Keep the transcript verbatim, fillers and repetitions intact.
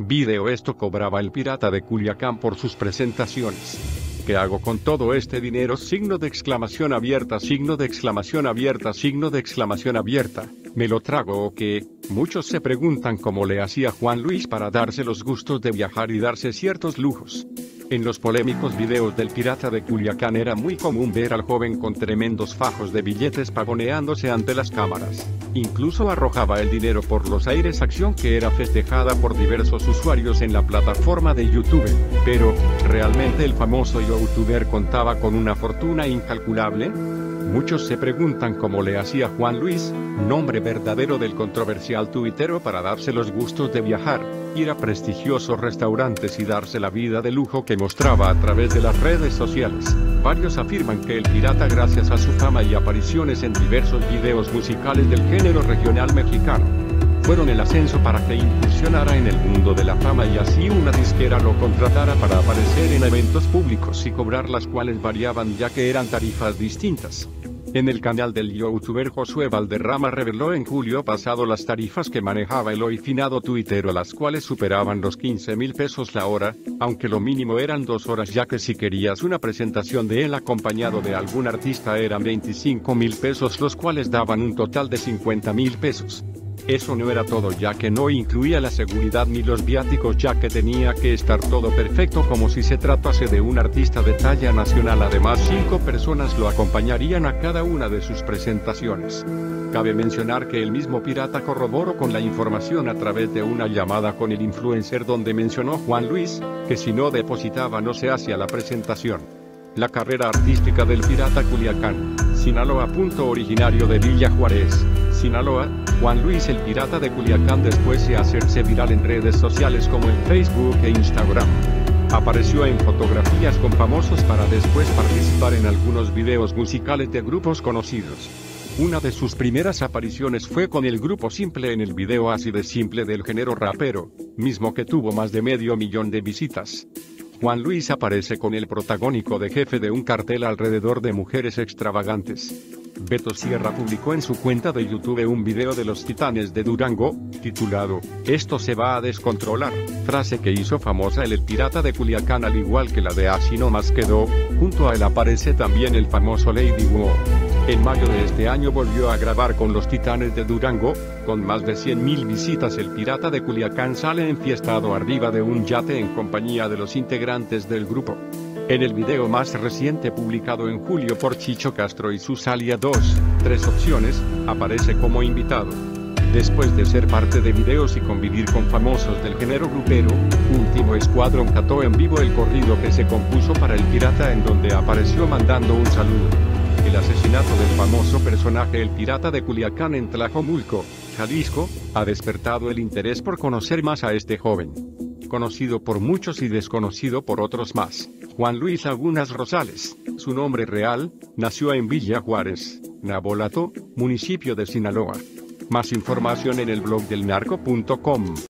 Video esto cobraba el pirata de Culiacán por sus presentaciones. ¿Qué hago con todo este dinero? Signo de exclamación abierta, signo de exclamación abierta, signo de exclamación abierta. ¿Me lo trago o qué? Muchos se preguntan cómo le hacía Juan Luis para darse los gustos de viajar y darse ciertos lujos. En los polémicos videos del pirata de Culiacán era muy común ver al joven con tremendos fajos de billetes pavoneándose ante las cámaras. Incluso arrojaba el dinero por los aires, acción que era festejada por diversos usuarios en la plataforma de YouTube. Pero, ¿realmente el famoso youtuber contaba con una fortuna incalculable? Muchos se preguntan cómo le hacía Juan Luis, nombre verdadero del controversial tuitero, para darse los gustos de viajar, ir a prestigiosos restaurantes y darse la vida de lujo que mostraba a través de las redes sociales. Varios afirman que el pirata, gracias a su fama y apariciones en diversos videos musicales del género regional mexicano, fueron el ascenso para que incursionara en el mundo de la fama y así una disquera lo contratara para aparecer en eventos públicos y cobrar, las cuales variaban ya que eran tarifas distintas. En el canal del youtuber Josué Valderrama reveló en julio pasado las tarifas que manejaba el hoy finado tuitero, las cuales superaban los quince mil pesos la hora, aunque lo mínimo eran dos horas, ya que si querías una presentación de él acompañado de algún artista eran veinticinco mil pesos, los cuales daban un total de cincuenta mil pesos. Eso no era todo, ya que no incluía la seguridad ni los viáticos, ya que tenía que estar todo perfecto como si se tratase de un artista de talla nacional. Además, cinco personas lo acompañarían a cada una de sus presentaciones. Cabe mencionar que el mismo pirata corroboró con la información a través de una llamada con el influencer, donde mencionó Juan Luis, que si no depositaba no se hacía la presentación. La carrera artística del pirata Culiacán, Sinaloa. Originario de Villa Juárez, Sinaloa, Juan Luis el pirata de Culiacán, después de hacerse viral en redes sociales como en Facebook e Instagram, apareció en fotografías con famosos para después participar en algunos videos musicales de grupos conocidos. Una de sus primeras apariciones fue con el grupo Simple en el video Así de Simple del género rapero, mismo que tuvo más de medio millón de visitas. Juan Luis aparece con el protagónico de jefe de un cartel alrededor de mujeres extravagantes. Beto Sierra publicó en su cuenta de YouTube un video de los Titanes de Durango, titulado "Esto se va a descontrolar", frase que hizo famosa el, el pirata de Culiacán, al igual que la de "Así no más quedó". Junto a él aparece también el famoso Lady Wu. En mayo de este año volvió a grabar con los Titanes de Durango. Con más de cien mil visitas, el pirata de Culiacán sale enfiestado arriba de un yate en compañía de los integrantes del grupo. En el video más reciente, publicado en julio por Chicho Castro y Susalia dos, tres opciones, aparece como invitado. Después de ser parte de videos y convivir con famosos del género grupero, Último Escuadrón cantó en vivo el corrido que se compuso para el pirata, en donde apareció mandando un saludo. El asesinato del famoso personaje el pirata de Culiacán en Tlajomulco, Jalisco, ha despertado el interés por conocer más a este joven. Conocido por muchos y desconocido por otros más, Juan Luis Lagunas Rosales, su nombre real, nació en Villa Juárez, Nabolato, municipio de Sinaloa. Más información en el blog del narco punto com.